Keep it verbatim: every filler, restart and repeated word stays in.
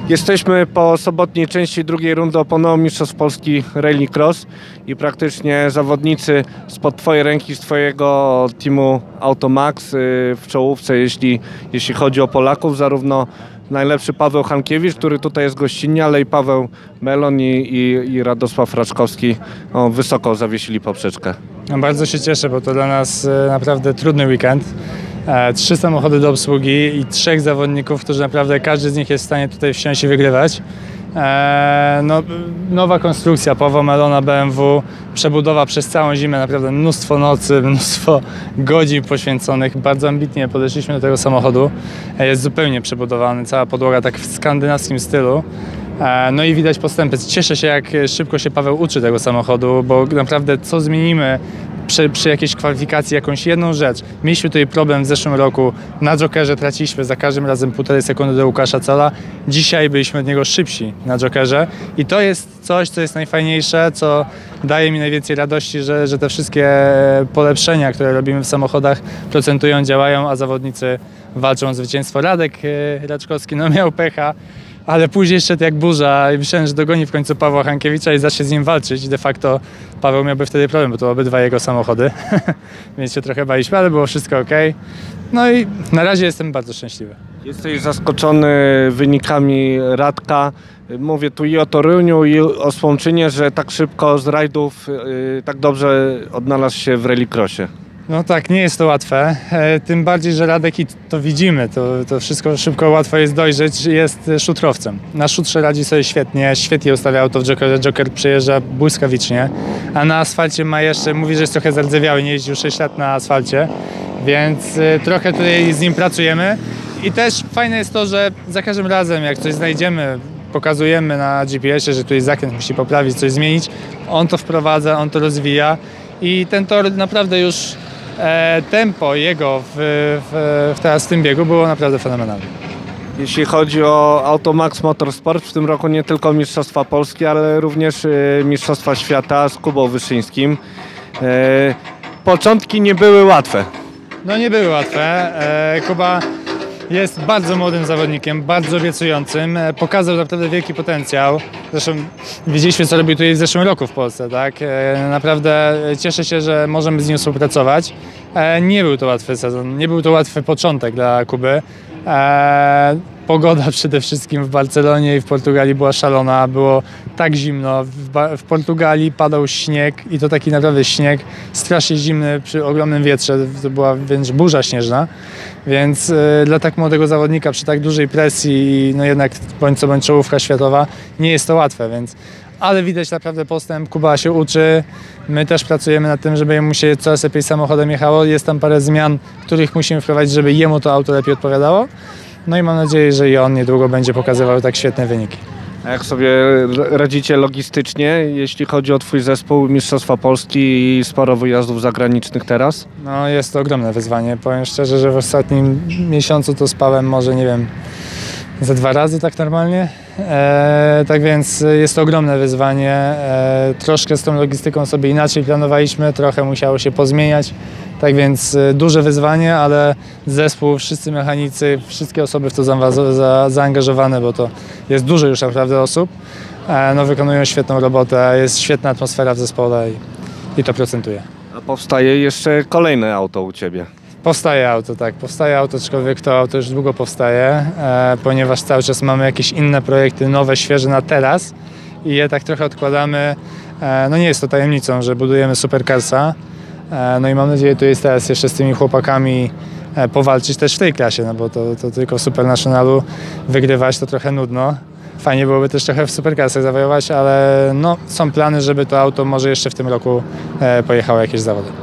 Jesteśmy po sobotniej części drugiej rundy oponowo Mistrzostw Polski Rallycross i praktycznie zawodnicy spod Twojej ręki, z Twojego teamu Automax w czołówce, jeśli, jeśli chodzi o Polaków, zarówno najlepszy Paweł Hankiewicz, który tutaj jest gościnnie, ale i Paweł Melon i, i, i Radosław Raczkowski o, wysoko zawiesili poprzeczkę. No, bardzo się cieszę, bo to dla nas naprawdę trudny weekend. E, trzy samochody do obsługi i trzech zawodników, którzy naprawdę każdy z nich jest w stanie tutaj wsiąść i wygrywać. E, no, nowa konstrukcja Pawła Melona B M W, przebudowa przez całą zimę, naprawdę mnóstwo nocy, mnóstwo godzin poświęconych. Bardzo ambitnie podeszliśmy do tego samochodu. E, jest zupełnie przebudowany, cała podłoga tak w skandynawskim stylu. E, no i widać postępy. Cieszę się, jak szybko się Paweł uczy tego samochodu, bo naprawdę co zmienimy Przy, przy jakiejś kwalifikacji, jakąś jedną rzecz. Mieliśmy tutaj problem w zeszłym roku, na Jokerze traciliśmy za każdym razem półtorej sekundy do Łukasza Cola. Dzisiaj byliśmy od niego szybsi na Jokerze i to jest coś, co jest najfajniejsze, co daje mi najwięcej radości, że, że te wszystkie polepszenia, które robimy w samochodach, procentują, działają, a zawodnicy walczą o zwycięstwo. Radek Raczkowski no miał pecha, ale później szedł jak burza i myślałem, że dogoni w końcu Pawła Hankiewicza i zacznie z nim walczyć. De facto Paweł miałby wtedy problem, bo to obydwa jego samochody, więc się trochę baliśmy, ale było wszystko ok. No i na razie jestem bardzo szczęśliwy. Jesteś zaskoczony wynikami Radka. Mówię tu i o Toruniu, i o Słomczynie, że tak szybko z rajdów yy, tak dobrze odnalazł się w rallycrossie. No tak, nie jest to łatwe, e, tym bardziej, że Radek, i to widzimy, to, to wszystko szybko, łatwo jest dojrzeć, jest szutrowcem. Na szutrze radzi sobie świetnie, świetnie ustawia auto w Jokerze, Joker przejeżdża błyskawicznie, a na asfalcie ma jeszcze, mówi, że jest trochę zardzewiały, nie jeździł sześć lat na asfalcie, więc e, trochę tutaj z nim pracujemy i też fajne jest to, że za każdym razem, jak coś znajdziemy, pokazujemy na G P S ie, że tutaj zakręt musi poprawić, coś zmienić, on to wprowadza, on to rozwija i ten tor naprawdę już E, tempo jego w, w, w teraz w tym biegu było naprawdę fenomenalne. Jeśli chodzi o Automax Motorsport, w tym roku nie tylko Mistrzostwa Polski, ale również y, Mistrzostwa Świata z Kubą Wyszyńskim. E, początki nie były łatwe. No nie były łatwe. E, Kuba jest bardzo młodym zawodnikiem, bardzo obiecującym. E, pokazał naprawdę wielki potencjał. Zresztą widzieliśmy, co robił tutaj w zeszłym roku w Polsce, tak? E, naprawdę cieszę się, że możemy z nim współpracować. E, nie był to łatwy sezon, nie był to łatwy początek dla Kuby. E, pogoda przede wszystkim w Barcelonie i w Portugalii była szalona, było tak zimno. W, ba w Portugalii padał śnieg i to taki naprawdę śnieg, strasznie zimny przy ogromnym wietrze, to była wręcz burza śnieżna, więc e, dla tak młodego zawodnika przy tak dużej presji, no jednak bądź co bądź czołówka światowa, nie jest to łatwe, więc ale widać naprawdę postęp, Kuba się uczy, my też pracujemy nad tym, żeby mu się coraz lepiej samochodem jechało, jest tam parę zmian, których musimy wprowadzić, żeby jemu to auto lepiej odpowiadało, no i mam nadzieję, że i on niedługo będzie pokazywał tak świetne wyniki. A jak sobie radzicie logistycznie, jeśli chodzi o Twój zespół, Mistrzostwa Polski i sporo wyjazdów zagranicznych teraz? No jest to ogromne wyzwanie, powiem szczerze, że w ostatnim miesiącu to spałem może, nie wiem, ze dwa razy tak normalnie. E, tak więc jest to ogromne wyzwanie. E, troszkę z tą logistyką sobie inaczej planowaliśmy, trochę musiało się pozmieniać. Tak więc e, duże wyzwanie, ale zespół, wszyscy mechanicy, wszystkie osoby w to za, za, zaangażowane, bo to jest dużo już naprawdę osób, e, no, wykonują świetną robotę, jest świetna atmosfera w zespole i, i to procentuje. A powstaje jeszcze kolejne auto u Ciebie. Powstaje auto, tak, powstaje auto, aczkolwiek to auto już długo powstaje, e, ponieważ cały czas mamy jakieś inne projekty, nowe, świeże na teraz i je tak trochę odkładamy. E, no nie jest to tajemnicą, że budujemy Supercarsa, e, no i mam nadzieję, tu jest teraz jeszcze z tymi chłopakami e, powalczyć też w tej klasie, no bo to, to tylko w Supernationalu wygrywać to trochę nudno. Fajnie byłoby też trochę w Supercarsach zawojować, ale no, są plany, żeby to auto może jeszcze w tym roku e, pojechało jakieś zawody.